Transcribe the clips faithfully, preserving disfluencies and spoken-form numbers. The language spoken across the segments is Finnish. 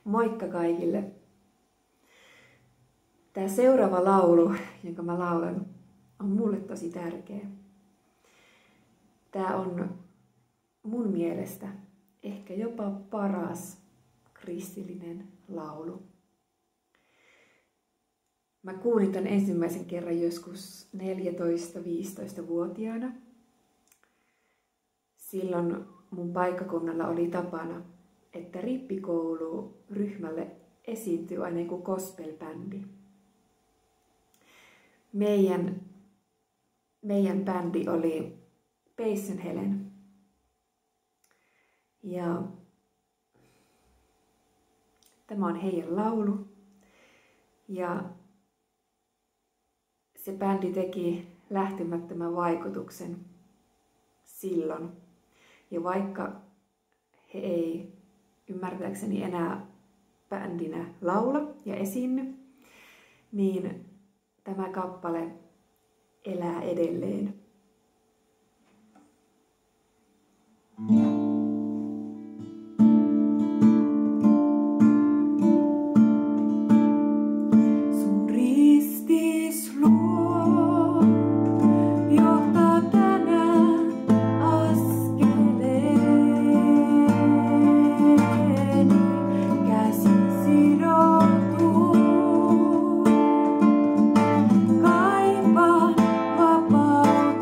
Moikka kaikille! Tämä seuraava laulu, jonka mä laulan, on mulle tosi tärkeä. Tämä on mun mielestä ehkä jopa paras kristillinen laulu. Mä kuulin tämän ensimmäisen kerran joskus neljätoista-viisitoista-vuotiaana. Silloin mun paikkakunnalla oli tapana, että rippikouluryhmälle esiintyi aina joku gospel-bändi. Meidän, meidän bändi oli Payson Helen. Ja tämä on heidän laulu. Ja se bändi teki lähtemättömän vaikutuksen silloin. Ja vaikka he ei ymmärtääkseni enää bändinä laula ja esiinny, niin tämä kappale elää edelleen. Kaipaan vapautta.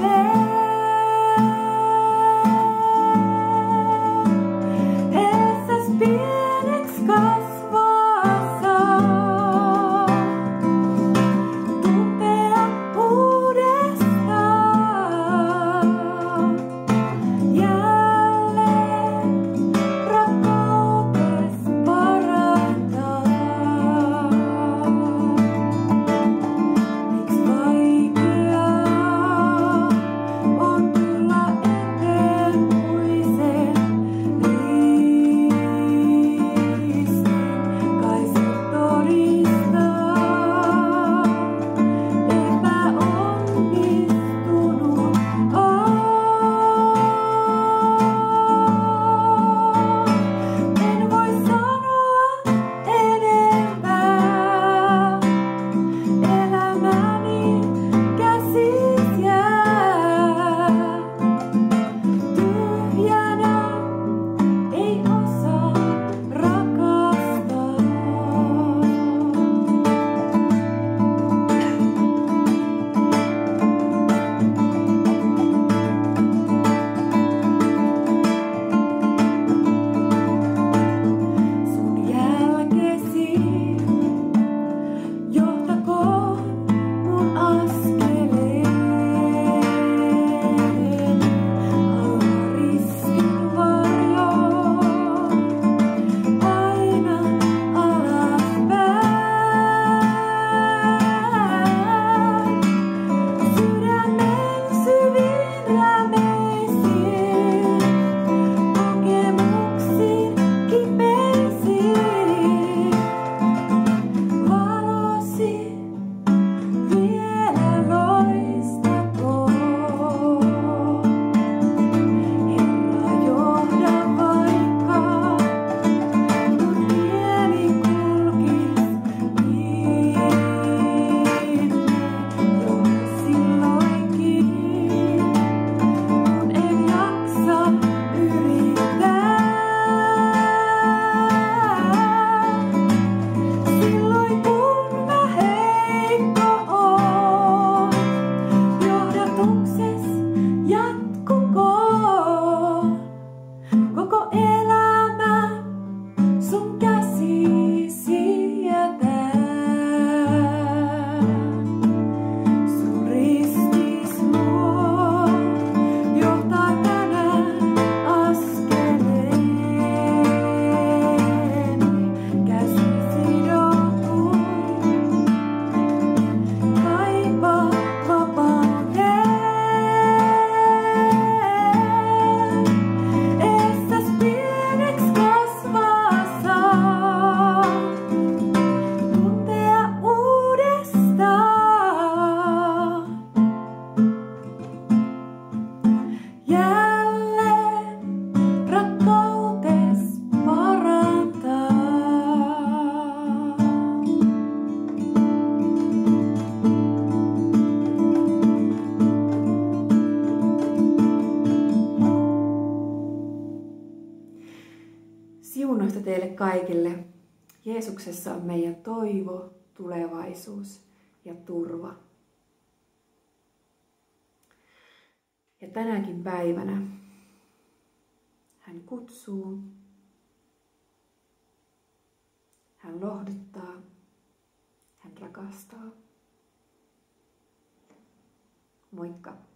teille kaikille. Jeesuksessa on meidän toivo, tulevaisuus ja turva. Ja tänäkin päivänä hän kutsuu, hän lohduttaa, hän rakastaa. Moikka!